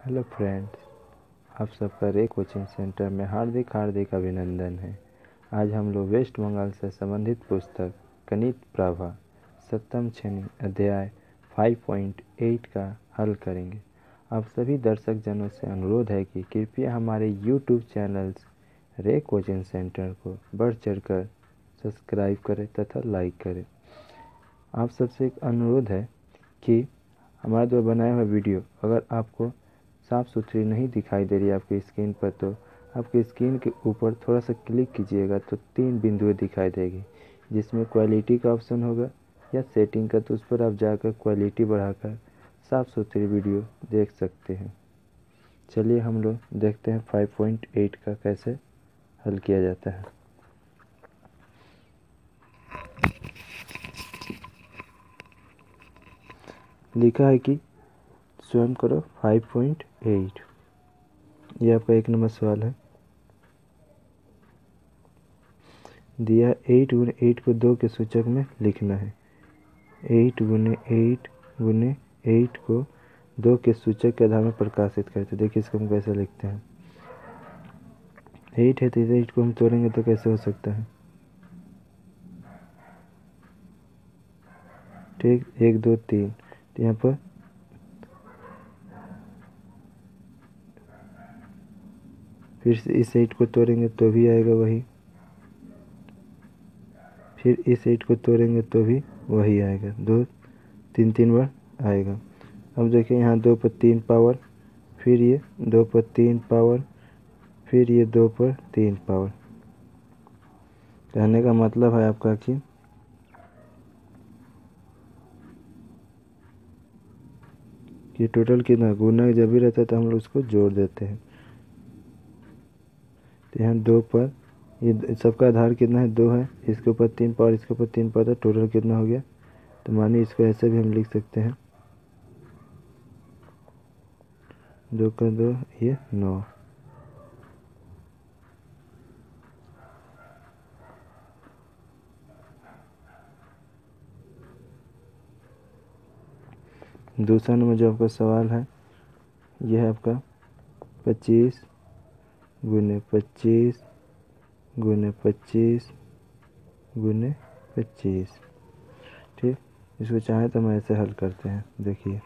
Hello friends, आप सबका रे कोचिंग सेंटर में हार्दिक हार्दिक अभिनंदन है। आज हम लोग वेस्ट बंगाल से संबंधित पुस्तक गणित प्रभा सप्तम श्रेणी अध्याय 5.8 का हल करेंगे। आप सभी दर्शक जनों से अनुरोध है कि कृपया हमारे यूट्यूब चैनल्स रे कोचिंग सेंटर को बढ़ चढ़कर सब्सक्राइब करें तथा लाइक करें। आप सबसे एक अनुरोध है कि हमारे द्वारा बनाया हुआ वीडियो अगर आपको साफ़ सुथरी नहीं दिखाई दे रही है आपकी स्क्रीन पर, तो आपकी स्क्रीन के ऊपर थोड़ा सा क्लिक कीजिएगा तो 3 बिंदुएं दिखाई देगी, जिसमें क्वालिटी का ऑप्शन होगा या सेटिंग का, तो उस पर आप जाकर क्वालिटी बढ़ाकर साफ़ सुथरी वीडियो देख सकते हैं। चलिए हम लोग देखते हैं 5.8 का कैसे हल किया जाता है। लिखा है कि स्वयं करो 5.8। ये आपका 1 नंबर सवाल है। दिया 8 गुने 8 को 2 के सूचक में लिखना है। 8 गुने 8 को 2 के सूचक के आधार में प्रकाशित करते। देखिए इसको हम कैसे लिखते हैं। 8 है तो 8 को हम तोड़ेंगे तो कैसे हो सकता है, ठीक। 1 2 3, तो यहाँ पर फिर से इस 8 को तोड़ेंगे तो भी आएगा वही, फिर इस 8 को तोड़ेंगे तो भी वही आएगा। 2 3 बार आएगा। अब देखिए यहाँ 2 पर 3 पावर, फिर ये 2 पर 3 पावर, फिर ये 2 पर 3 पावर। कहने का मतलब है आपका कि टोटल कितना गुना जब भी रहता है तो हम लोग उसको जोड़ देते हैं। तो यहाँ 2 पर ये सबका आधार कितना है, 2 है, इसके ऊपर 3 पावर, इसके ऊपर 3 पावर, तो टोटल कितना हो गया। तो मानिए इसको ऐसे भी हम लिख सकते हैं, 2 का 2, ये 9। दूसरा नंबर जो आपका सवाल है यह है आपका 25 गुने 25 गुने 25 गुने 25, ठीक। इसको चाहे तो हम ऐसे हल करते हैं। देखिए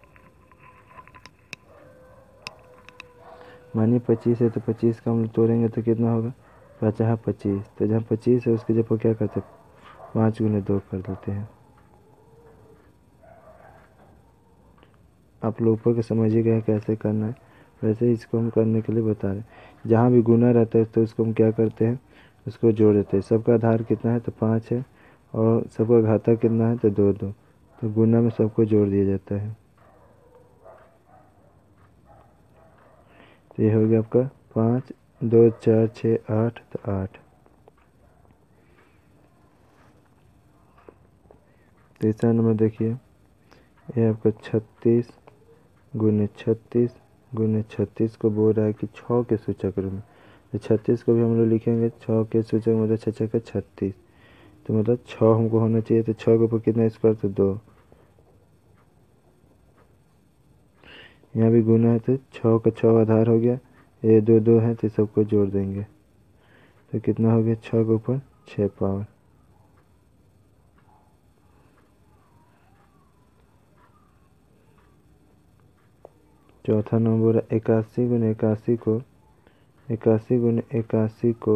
मानिए 25 है तो 25 का हम तोड़ेंगे तो कितना होगा, 50 25, तो जहाँ 25 है उसके जगह क्या करते हैं, 5 गुने 2 कर देते हैं। आप लोग ऊपर के समझिएगा कैसे करना है, वैसे ही इसको हम करने के लिए बता रहे हैं। जहाँ भी गुना रहता है तो उसको हम क्या करते हैं, उसको जोड़ देते हैं। सबका आधार कितना है तो 5 है, और सबका घाता कितना है तो 2 2, तो गुना में सबको जोड़ दिया जाता है। तो ये हो गया आपका 5 2 4 6 8, तो 8। तीसरा नंबर देखिए, ये आपका 36 गुने 36 गुने 36 को बोल रहा है कि 6 के सूचक रूप में। तो 36 को भी हम लोग लिखेंगे 6 के सूचक, मतलब 6 का 36, तो मतलब 6 हमको होना चाहिए। तो 6 के ऊपर कितना स्क्वायर, तो 2। यहाँ भी गुना है तो 6 का 6 आधार हो गया, ये 2 2 है तो सबको जोड़ देंगे तो कितना हो गया, 6 के ऊपर 6 पावर। चौथा नंबर 81 गुने 81 को 81 गुने 81 को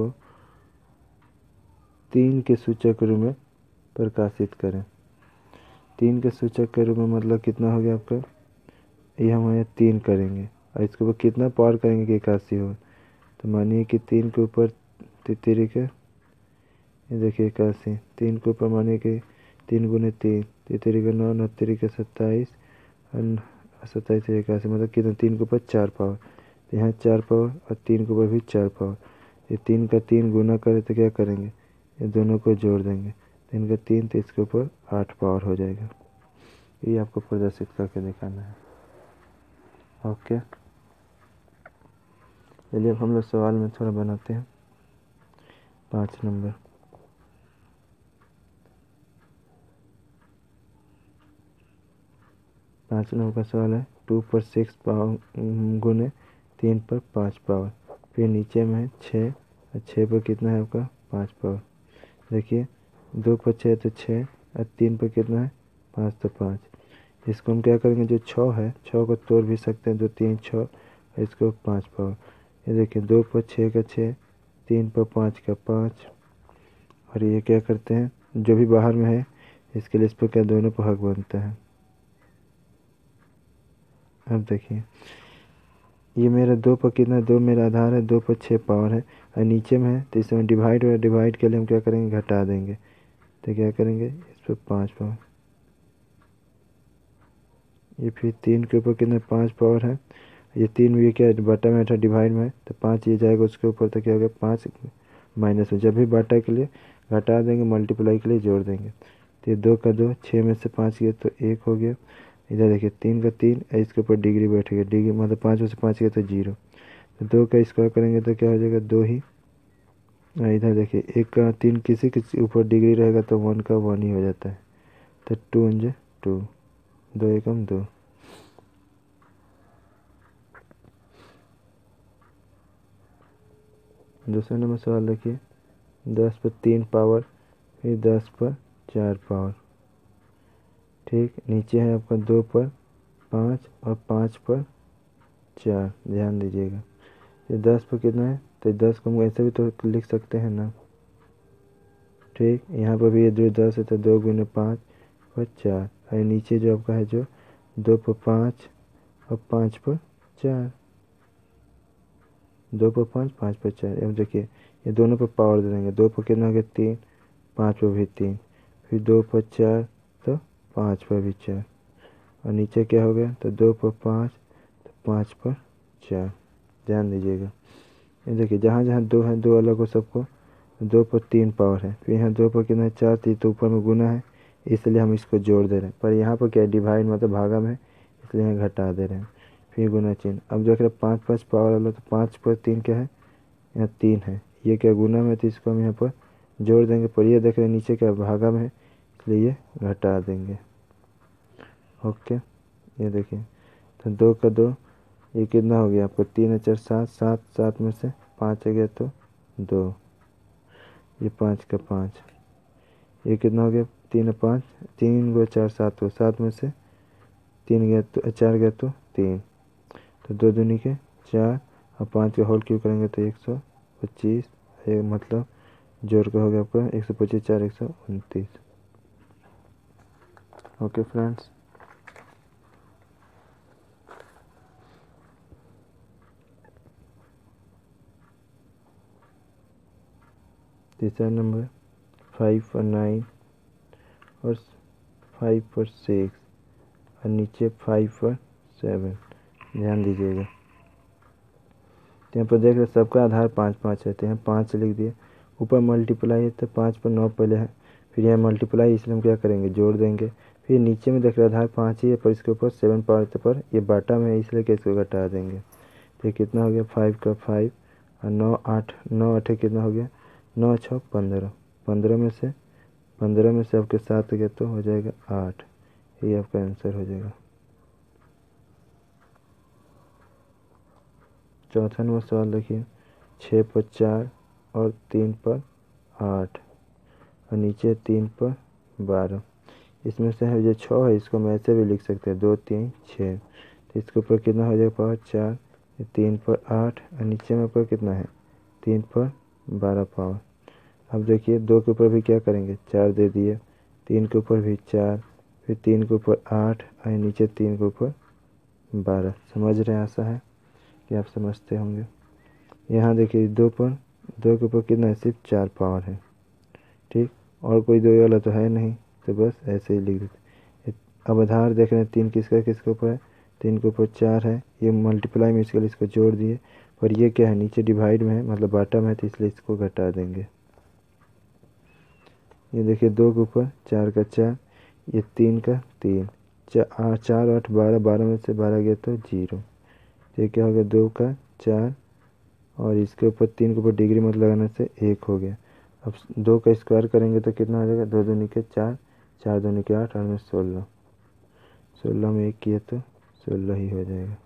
3 के सूचक रूप में प्रकाशित करें। 3 के सूचक के रूप में मतलब कितना हो गया आपका, ये हम यहाँ 3 करेंगे और इसके ऊपर कितना पावर करेंगे कि 81 हो। तो मानिए कि 3 के ऊपर तितरी के, ये देखिए 81, 3 के ऊपर मानिए कि 3 गुने 3, तितरी का 9, 9 तितरी का 27, और 27 से 81 मतलब कितना, 3 के ऊपर 4 पावर। तो यहाँ 4 पावर और 3 के ऊपर भी 4 पावर। ये 3 का 3 गुना करें तो क्या करेंगे, ये दोनों को जोड़ देंगे। 3 का 3, तो इसके ऊपर 8 पावर हो जाएगा। ये आपको प्रदर्शित करके दिखाना है। ओके, चलिए अब हम लोग सवाल में थोड़ा बनाते हैं। 5 नंबर, का सवाल है 2 पर 6 पावर गुने 3 पर 5 पावर, फिर नीचे में है 6 और 6 पर कितना है आपका 5 पावर। देखिए 2 पर 6 तो 6 और 3 पर कितना है 5 तो 5। इसको हम क्या करेंगे, जो 6 है 6 को तोड़ भी सकते हैं, 2 3 6 और इसको 5 पावर। ये देखिए 2 पर 6 का 6, 3 पर 5 का 5, और ये क्या करते हैं जो भी बाहर में है इसके लिए इस पर क्या दोनों पर हक बनता है। अब देखिए ये मेरा 2 पर कितना, 2 मेरा आधार है, 2 पर 6 पावर है और नीचे में है तो इसमें डिवाइड हो, डिवाइड के लिए हम क्या करेंगे घटा देंगे, तो क्या करेंगे इस पर 5 पावर। ये फिर 3 के ऊपर कितना 5 पावर है, ये 3 भी क्या बाटा में था डिवाइड में है तो 5 ये जाएगा उसके ऊपर, तो क्या हो गया 5 माइनस में, जब भी बाटा के लिए घटा देंगे मल्टीप्लाई के लिए जोड़ देंगे। तो ये 2 का 2, 6 में से 5 गया तो 1 हो गया। इधर देखिए 3 का 3 इसके ऊपर डिग्री बैठ गया, डिग्री मतलब 5 में से 5 गया तो 0, तो 2 का स्क्वायर करेंगे तो क्या हो जाएगा 2 ही। और इधर देखिए 1 का 3 किसी के ऊपर डिग्री रहेगा तो 1 का 1 ही हो जाता है, तो 2 × 2, 2 एकम 2। दूसरे नंबर सवाल देखिए 10 पर 3 पावर, फिर 10 पर 4 पावर, ठीक। नीचे है आपका 2 पर 5 और 5 पर 4, ध्यान दीजिएगा। ये 10 पर कितना है तो 10 को हम ऐसे भी तो लिख सकते हैं ना, ठीक। यहाँ पर भी ये जो 10 है तो 2 गुने 5 पर 4, और नीचे जो आपका है जो 2 पर 5 और 5 पर 4, 2 पर 5 5 पर 4। अब देखिए ये दोनों पर पावर दे देंगे, 2 पर कितना हो गया 3, 5 पर भी 3, फिर 2 पर 4 तो 5 पर भी 4, और नीचे क्या हो गया तो 2 पर 5 तो 5 पर 4, ध्यान दीजिएगा। ये देखिए जहाँ जहाँ 2 है 2 अलग हो सबको, 2 पर 3 पावर है, फिर यहाँ 2 पर कितना है 4 थी तो ऊपर में गुना है इसलिए हम इसको जोड़ दे रहे हैं, पर यहाँ पर क्या है डिवाइड मतलब भागा में है इसलिए यहाँ घटा दे रहे हैं, फिर गुना चिन्ह। अब देख रहे 5 5 पावर वाला तो 5 पर 3 क्या है यहाँ 3 है, ये क्या गुना में तो इसको हम यहाँ पर जोड़ देंगे, पर ये देख रहे नीचे क्या भागा में है इसलिए ये घटा देंगे। ओके ये देखिए तो 2 का 2, ये कितना हो गया आपको 3 4 7, 7 7 में से 5 आ गया तो 2, ये 5 का 5, ये कितना हो गया 3 5, 3 × 4 7 हो, 7 में से 3 गया तो 4 गया तो 3, तो 2 दूनी के 4 और 5 का होल क्यों करेंगे तो 125, ये मतलब जोड़ का हो गया आपका 125 4 129। ओके फ्रेंड्स, तीसरा नंबर 5 पर 9 और 5 पर 6 और नीचे 5 पर 7, ध्यान दीजिएगा। तो यहाँ पर देख रहे सबका आधार 5 5 है तो यहाँ 5 लिख दिए, ऊपर मल्टीप्लाई है तो 5 पर 9 पहले है, फिर यहाँ मल्टीप्लाई इसलिए हम क्या करेंगे जोड़ देंगे, फिर नीचे में देख रहे आधार 5 ही है पर इसके ऊपर 7 पावर पर ये बाटा में है इसलिए कि इसको घटा देंगे, तो कितना हो गया 5 का 5 और 9 8, 9 8 कितना हो गया 9 6 15, 15 में से आपके 7 गया तो हो जाएगा 8, ये आपका आंसर हो जाएगा। चौथा नंबर सवाल देखिए 6 पर 4 और 3 पर 8 और नीचे 3 पर 12, इसमें से है जो 6 है इसको हम ऐसे भी लिख सकते हैं 2 3 6, तो इसके ऊपर कितना हो जाएगा पावर 4, 3 पर 8 और नीचे में आपका कितना है 3 पर 12 पावर। अब देखिए 2 के ऊपर भी क्या करेंगे 4 दे दिए, 3 के ऊपर भी 4, फिर 3 के ऊपर 8 और नीचे 3 के ऊपर 12। समझ रहे हैं, ऐसा है कि आप समझते होंगे। यहाँ देखिए 2 के ऊपर कितना है सिर्फ 4 पावर है, ठीक, और कोई 2 वाला तो है नहीं तो बस ऐसे ही लिख देते। अब आधार देख रहे हैं 3 किसके ऊपर है, 3 के ऊपर 4 है, ये मल्टीप्लाई में इसके लिए इसको जोड़ दिए, पर ये क्या है नीचे डिवाइड में है मतलब बाटा में है तो इसलिए इसको घटा देंगे। ये देखिए 2 के ऊपर 4 का 4, ये 3 का 3, 4 8 12, 12 में से 12 गया तो 0, ये क्या हो गया 2 का 4 और इसके ऊपर 3 के ऊपर डिग्री मत लगाने से 1 हो गया। अब 2 का स्क्वायर करेंगे तो कितना हो जाएगा 2 दूनी के 4, 4 दूनी के 8 और में 16, 16 में 1 किए तो 16 ही हो जाएगा।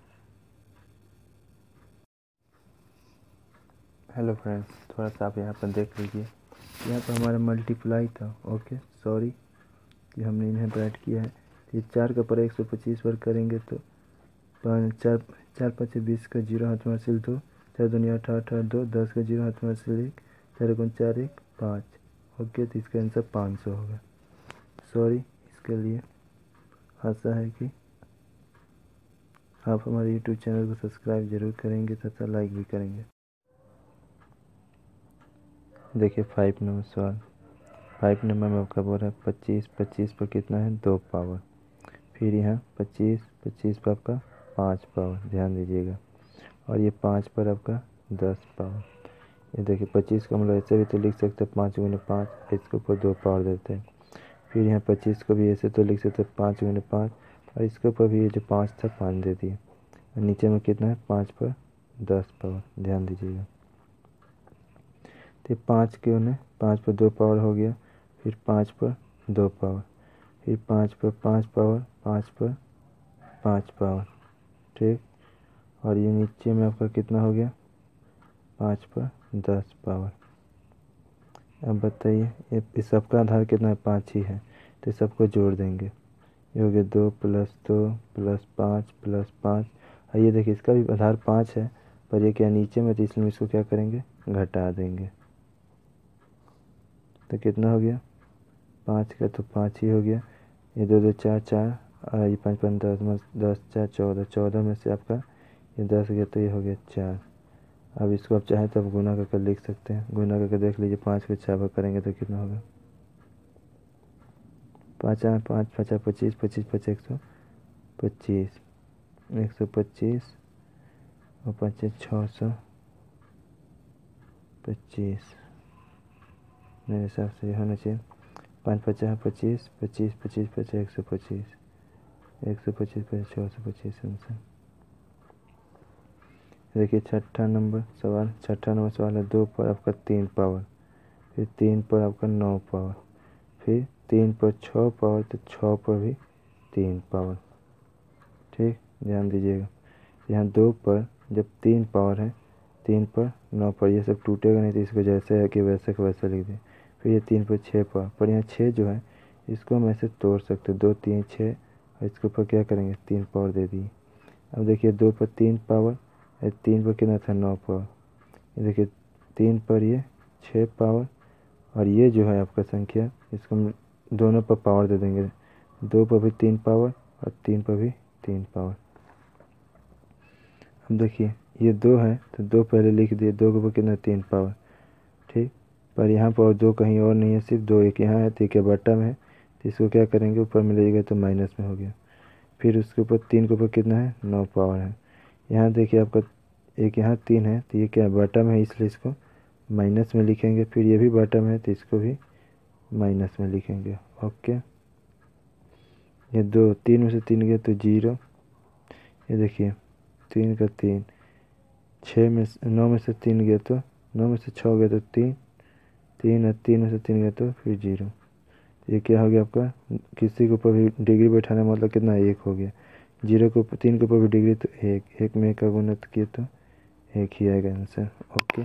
हेलो फ्रेंड्स, थोड़ा सा आप यहाँ पर देख लीजिए, यहाँ पर हमारा मल्टीप्लाई था। ओके, सॉरी कि हमने इन्हें ब्रैकेट किया है। ये 4 का पर 125 बार करेंगे तो 4 4 5 20 का 0 हाथ में हासिल 2, 4 दूनी 8 8 8 2, 10 का 0 हाथ में हासिल 1, 4 गुण 4 1 5। ओके, तो इसका आंसर 500 होगा। सॉरी इसके लिए। आशा है कि आप हमारे यूट्यूब चैनल को सब्सक्राइब जरूर करेंगे तथा लाइक भी करेंगे। देखिए 5 नंबर सवाल। 5 नंबर में आपका बोल रहा है 25 25 पर कितना है 2 पावर। फिर यहाँ 25 25 पर आपका 5 पावर, ध्यान दीजिएगा। और ये 5 पर आपका 10 पावर। ये देखिए 25 को हम लोग ऐसे भी तो लिख सकते हैं 5 गुने 5, इसके ऊपर 2 पावर देते हैं। फिर यहाँ 25 को भी ऐसे तो लिख सकते हैं 5 गुने 5, और इसके ऊपर भी ये जो 5 था 5 दे दिए। और नीचे में कितना है 5 पर 10 पावर, ध्यान दीजिएगा। तो 5 क्यों ने 5 पर 2 पावर हो गया, फिर 5 पर 2 पावर, फिर 5 पर 5 पावर, 5 पर 5 पावर, ठीक। और ये नीचे में आपका कितना हो गया 5 पर 10 पावर। अब बताइए ये इस सबका आधार कितना है 5 ही है, तो सबको जोड़ देंगे। ये हो गया 2 + 2 + 5 + 5। और ये देखिए इसका भी आधार 5 है, पर ये क्या नीचे में, तो इसलिए इसको क्या करेंगे घटा देंगे। तो कितना हो गया 5 का तो 5 ही हो गया। ये 2 2 4 4, और ये 5 5 10 10 4 14, 14 में से आपका ये 10 गया तो ये हो गया 4। अब इसको आप चाहें तो आप गुना करके लिख सकते हैं। गुना करके देख लीजिए 5 को 4 बार करेंगे तो कितना होगा 5 5 5 25 25 25 125 125 और 5 625। मेरे हिसाब से ये होना चाहिए 5 50 25 25 25 25 125 125 25 625 आंसर। देखिए छठा नंबर सवाल है 2 पर आपका 3 पावर, फिर 3 पर आपका 9 पावर, फिर 3 पर 6 पावर, तो 6 पर भी 3 पावर, ठीक। ध्यान दीजिएगा यहाँ 2 पर जब 3 पावर है, 3 पर 9 पर, ये सब टूटेगा नहीं, तो इसको जैसे है कि वैसे का वैसा लिख दें। फिर ये 3 पर 6 पावर, पर यहाँ 6 जो है इसको हम ऐसे तोड़ सकते हैं 2 3 6, और इसके ऊपर क्या करेंगे 3 पावर दे दिए। अब देखिए 2 पर 3 पावर, 3 पर कितना था 9 पावर। ये देखिए 3 पर ये 6 पावर, और ये जो है आपका संख्या इसको हम दोनों पर पावर दे देंगे। 2 पर भी 3 पावर और 3 पर भी 3 पावर। अब देखिए ये 2 है तो 2 पहले लिख दिए, 2 के ऊपर कितना 3 पावर, ठीक। पर यहाँ पर 2 कहीं और नहीं है, सिर्फ 2 एक यहाँ है, तो एक बट्टा में है, तो इसको क्या करेंगे ऊपर में ले गए तो माइनस में हो गया। फिर उसके ऊपर 3 के ऊपर कितना है 9 पावर है। यहाँ देखिए आपका एक यहाँ 3 है, तो ये क्या है बट्टा में है, इसलिए इसको माइनस में लिखेंगे। फिर ये भी बट्टा में है तो इसको भी माइनस में लिखेंगे। ओके, ये 2 3 में से 3 गया तो 0। ये देखिए 3 का 3, 6 में 9 में से 3 गया तो 9 में से 6 गया तो 3 3, और 3 में से 3 गया तो फिर 0। ये क्या हो गया आपका, किसी के ऊपर भी डिग्री बैठाना मतलब कितना 1 हो गया। 0 के ऊपर 3 के ऊपर भी डिग्री तो 1, 1 में 1 का गुणा किया तो 1 ही आएगा आंसर। ओके,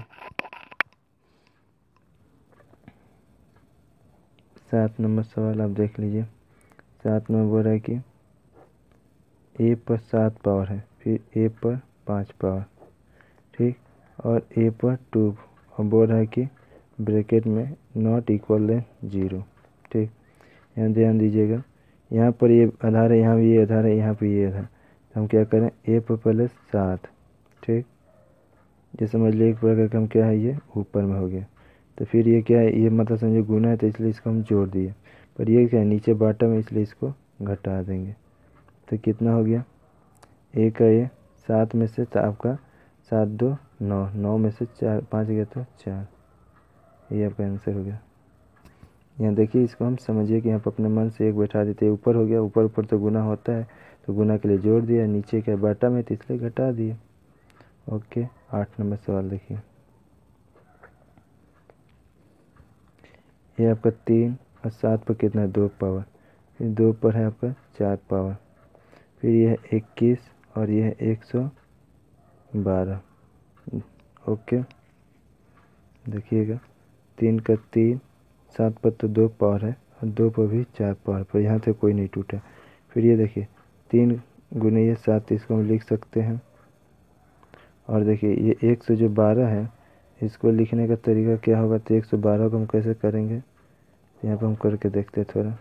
7 नंबर सवाल आप देख लीजिए। 7 में बोल रहा है कि ए पर 7 पावर है, फिर ए पर 5 पावर, ठीक, और ए पर 2, और बोल रहा है कि ब्रैकेट में नॉट इक्वल देन 0, ठीक। यहाँ ध्यान दीजिएगा, यहाँ पर ये आधार है, यहाँ भी ये आधार है, यहाँ पे ये आधार, तो हम क्या करें ए पर पहले 7, ठीक। ये समझ लीजिए एक प्रकार का हम क्या है ये ऊपर में हो गया। तो फिर ये क्या है, ये मतलब समझो गुना है तो इसलिए इसको हम जोड़ दिए, पर ये क्या है नीचे बॉटम है इसलिए इसको घटा देंगे। तो कितना हो गया ए का ये 7 में से आपका 7 2 9, 9 में से 4 5 गया तो 4, ये आपका आंसर हो गया। यहाँ देखिए इसको हम समझिए कि यहाँ पर अपने मन से एक बैठा देते हैं, ऊपर हो गया, ऊपर ऊपर तो गुना होता है तो गुना के लिए जोड़ दिया, नीचे क्या बॉटम में तो इसलिए घटा दिए। ओके, 8 नंबर सवाल देखिए। ये आपका 3 और 7 पर कितना है 2 पावर, फिर 2 पर है आपका 4 पावर, फिर यह 21 और यह 112। ओके, देखिएगा 3 का 3, 7 पर तो 2 पावर है और 2 पर भी 4 पावर पर, यहाँ से कोई नहीं टूटा। फिर ये देखिए 3 गुने ये 7, इसको हम लिख सकते हैं। और देखिए ये 112 है, इसको लिखने का तरीका क्या होगा, तो 112 को हम कैसे करेंगे, यहाँ पर हम करके देखते हैं थोड़ा।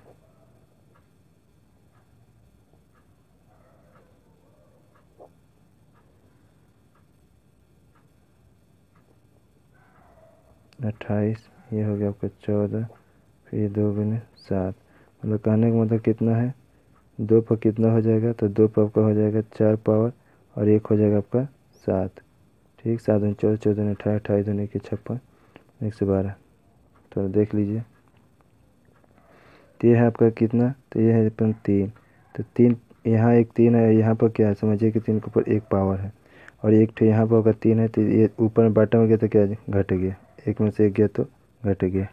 अट्ठाईस, ये हो गया आपका 14, फिर ये 2 गुने 7, मतलब कहने का मतलब कितना है, 2 पर कितना हो जाएगा, तो 2 पर आपका हो जाएगा 4 पावर और 1 हो जाएगा आपका 7। ठीक, 7 दूनी 14, 14 दूनी 18, 28 दूनी 56, 112। तो देख लीजिए, तो ये है आपका कितना, तो ये है अपन 3। तो 3 यहाँ, एक 3 है, यहाँ पर क्या है, समझिए कि 3 के ऊपर 1 पावर है और एक तो यहाँ पर अगर 3 है तो ये ऊपर में बॉटम में गया तो क्या घट गया, 1 में से 1 गया तो घट गया।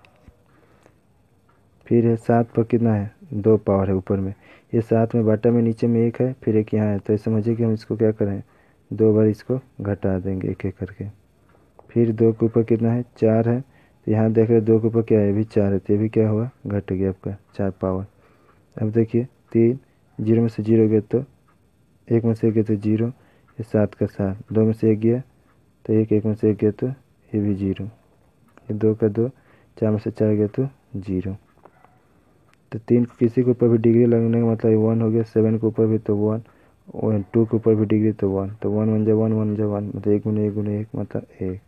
फिर है 7 पर कितना है, 2 पावर है ऊपर में, ये 7 में बॉटम में नीचे में 1 है, फिर 1 यहाँ है, तो समझिए कि हम इसको क्या करें, 2 बार इसको घटा देंगे एक एक करके। फिर 2 के ऊपर कितना है, 4 है, तो यहाँ देख रहे 2 के ऊपर क्या है, ये भी 4 है, तो ये भी क्या हुआ, घट गया आपका 4 पावर। अब देखिए 3, 0 में से 0 गया तो 1 में से 1 गया तो 0, ये 7 का 7, 2 में से 1 गया तो 1, 1 में से 1 गया तो ये भी 0, ये 2 का 2, 4 में से 4 गया तो 0। तो 3 किसी के ऊपर भी डिग्री लगने का मतलब 1 हो गया, 7 के ऊपर भी तो 1, और 2 के ऊपर भी डिग्री तो 1, तो 1 1 जा 1 1 जा 1, मतलब 1 गुने 1 गुने 1 मतलब 1।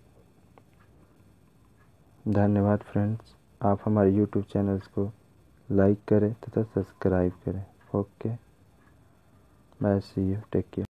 धन्यवाद फ्रेंड्स, आप हमारे यूट्यूब चैनल्स को लाइक करें तथा सब्सक्राइब करें। Okay, bye, see you, take care.